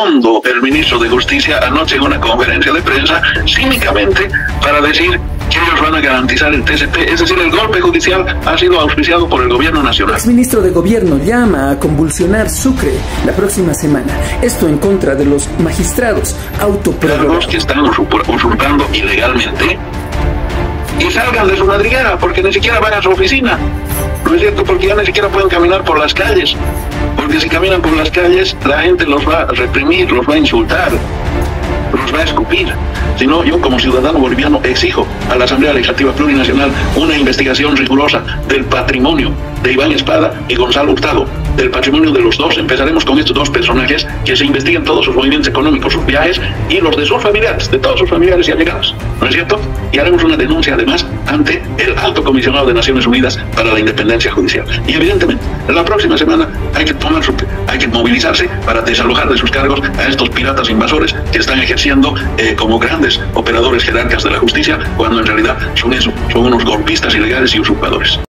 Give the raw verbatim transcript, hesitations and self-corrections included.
fondo el ministro de Justicia anoche en una conferencia de prensa, cínicamente, para decir que ellos van a garantizar el T C P, es decir, el golpe judicial ha sido auspiciado por el gobierno nacional. El exministro de Gobierno llama a convulsionar Sucre la próxima semana. Esto en contra de los magistrados autoprorrogados que están usurpando ilegalmente y salgan de su madriguera, porque ni siquiera van a su oficina. No es cierto, porque ya ni siquiera pueden caminar por las calles, porque si caminan por las calles la gente los va a reprimir, los va a insultar, los va a escupir. Si no, yo como ciudadano boliviano exijo a la Asamblea Legislativa Plurinacional una investigación rigurosa del patrimonio de Iván Espada y Gonzalo Hurtado, del patrimonio de los dos. Empezaremos con estos dos personajes, que se investiguen todos sus movimientos económicos, sus viajes y los de sus familiares, de todos sus familiares y allegados, ¿no es cierto? Y haremos una denuncia además ante el Alto Comisionado de Naciones Unidas para la Independencia Judicial. Y evidentemente, la próxima semana hay que tomar su, hay que movilizarse para desalojar de sus cargos a estos piratas invasores que están ejerciendo eh, como grandes operadores jerarcas de la justicia, cuando en realidad son eso, son unos golpistas ilegales y usurpadores.